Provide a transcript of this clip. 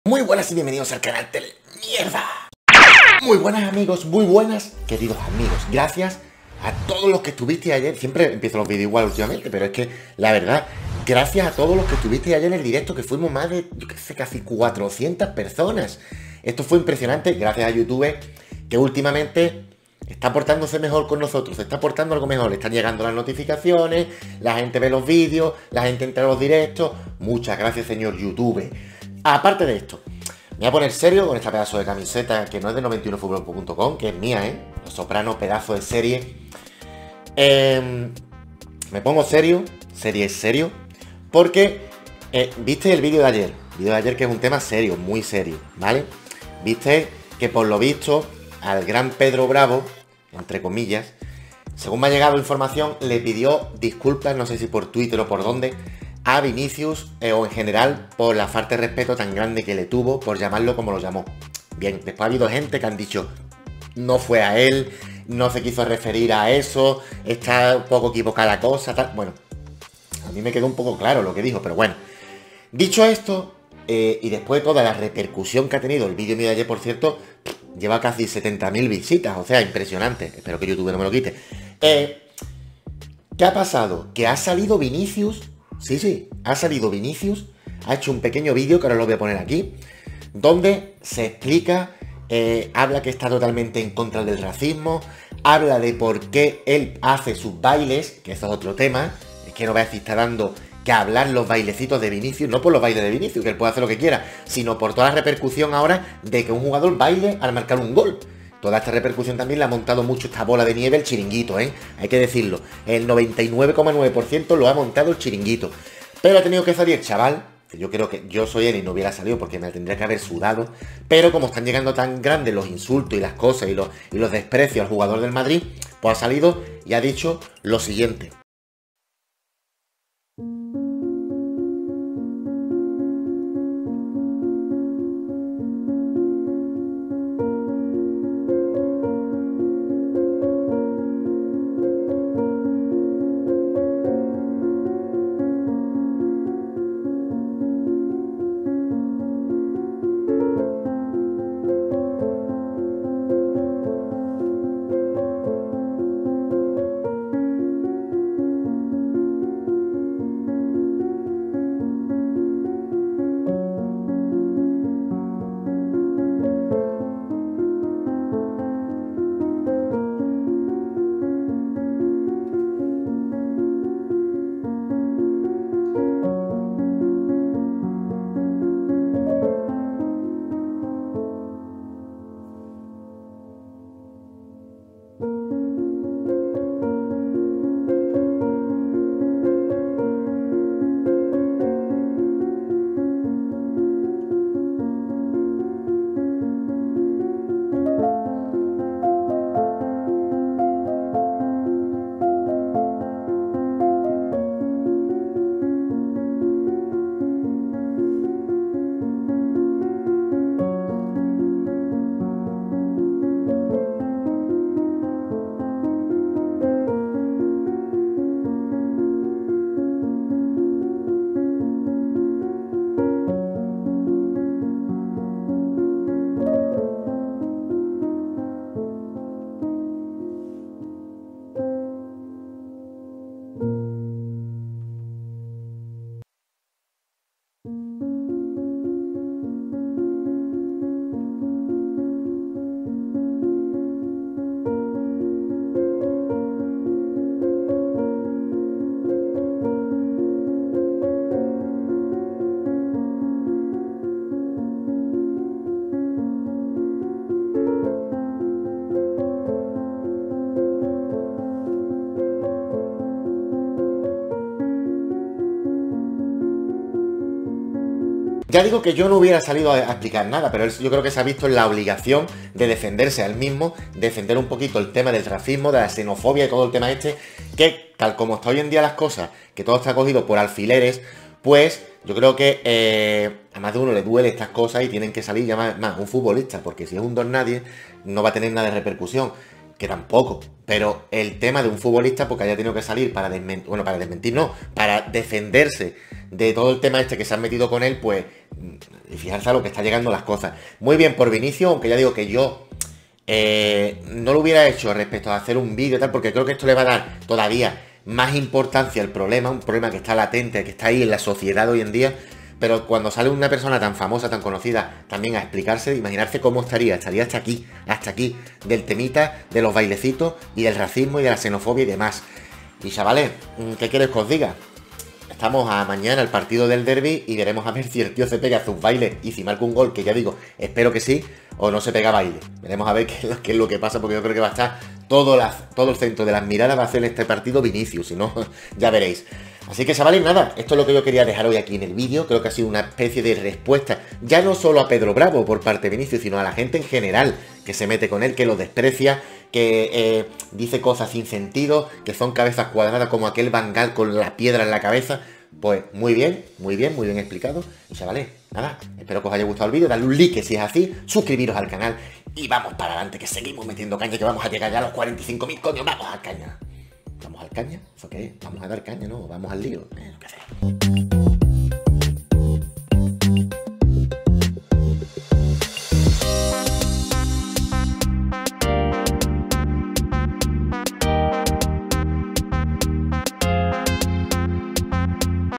Muy buenas y bienvenidos al canal del Mierda. Muy buenas amigos, muy buenas queridos amigos. Gracias a todos los que estuvisteis ayer. Siempre empiezo los vídeos igual últimamente, pero es que la verdad, gracias a todos los que estuvisteis ayer en el directo, que fuimos más de, yo qué sé, casi 400 personas. Esto fue impresionante, gracias a YouTube, que últimamente está portándose mejor con nosotros, se está portando algo mejor, le están llegando las notificaciones, la gente ve los vídeos, la gente entra a los directos. Muchas gracias, señor YouTube. Aparte de esto, me voy a poner serio con esta pedazo de camiseta que no es de 91fútbol.com, que es mía, Los Sopranos, pedazo de serie. Me pongo serio, serio, porque viste el vídeo de ayer. El vídeo de ayer que es un tema serio, muy serio, ¿vale? Viste que por lo visto al gran Pedro Bravo, entre comillas, según me ha llegado información, le pidió disculpas, no sé si por Twitter o por dónde, a Vinicius o en general por la falta de respeto tan grande que le tuvo por llamarlo como lo llamó. Bien, después ha habido gente que han dicho no fue a él, no se quiso referir a eso, está un poco equivocada la cosa, tal. Bueno, a mí me quedó un poco claro lo que dijo, pero bueno. Dicho esto, y después de toda la repercusión que ha tenido el vídeo mío de ayer, por cierto, lleva casi 70.000 visitas, o sea, impresionante. Espero que YouTube no me lo quite. ¿Qué ha pasado? Que ha salido Vinicius. Sí, ha salido Vinicius, ha hecho un pequeño vídeo que ahora lo voy a poner aquí, donde se explica, habla que está totalmente en contra del racismo, habla de por qué él hace sus bailes, que eso es otro tema, es que no voy a decir, está dando que hablar los bailecitos de Vinicius, no por los bailes de Vinicius, que él puede hacer lo que quiera, sino por toda la repercusión ahora de que un jugador baile al marcar un gol. Toda esta repercusión también le ha montado mucho esta bola de nieve el chiringuito, hay que decirlo. El 99,9% lo ha montado el chiringuito. Pero ha tenido que salir el chaval, que yo creo que yo soy él y no hubiera salido porque me tendría que haber sudado. Pero como están llegando tan grandes los insultos y las cosas y los desprecios al jugador del Madrid, pues ha salido y ha dicho lo siguiente. Ya digo que yo no hubiera salido a explicar nada, pero yo creo que se ha visto en la obligación de defenderse al mismo, defender un poquito el tema del racismo, de la xenofobia y todo el tema este, que tal como está hoy en día las cosas, que todo está cogido por alfileres, pues yo creo que a más de uno le duele estas cosas y tienen que salir ya más un futbolista, porque si es un don nadie no va a tener nada de repercusión. que tampoco. Pero el tema de un futbolista, porque haya tenido que salir para desmentir, bueno, para desmentir no, para defenderse de todo el tema este que se han metido con él, pues, y fijarse a lo que está llegando las cosas. Muy bien por Vinicius, aunque ya digo que yo no lo hubiera hecho respecto a hacer un vídeo y tal, porque creo que esto le va a dar todavía más importancia al problema, un problema que está latente, que está ahí en la sociedad hoy en día. Pero cuando sale una persona tan famosa, tan conocida, también a explicarse, imaginarse cómo estaría hasta aquí, del temita, de los bailecitos y del racismo y de la xenofobia y demás. Y chavales, ¿qué quieres que os diga? Estamos a mañana el partido del derby y veremos a ver si el tío se pega sus bailes y si marca un gol, que ya digo, espero que sí, o no se pega baile. Veremos a ver qué es lo que pasa, porque yo creo que va a estar todo el centro de las miradas va a ser este partido Vinicius, si no, ya veréis. Así que chavales, nada, esto es lo que yo quería dejar hoy aquí en el vídeo. Creo que ha sido una especie de respuesta, ya no solo a Pedro Bravo por parte de Vinicius, sino a la gente en general que se mete con él, que lo desprecia, que dice cosas sin sentido, que son cabezas cuadradas como aquel Van Gaal con la piedra en la cabeza. Pues muy bien explicado. Y chavales, nada, espero que os haya gustado el vídeo, dadle un like si es así, suscribiros al canal y vamos para adelante, que seguimos metiendo caña, que vamos a llegar ya a los 45.000, coño, vamos al caña. ¿Vamos al caña? ¿Eso qué es? ¿Vamos a dar caña? No, vamos al lío. Lo que sea.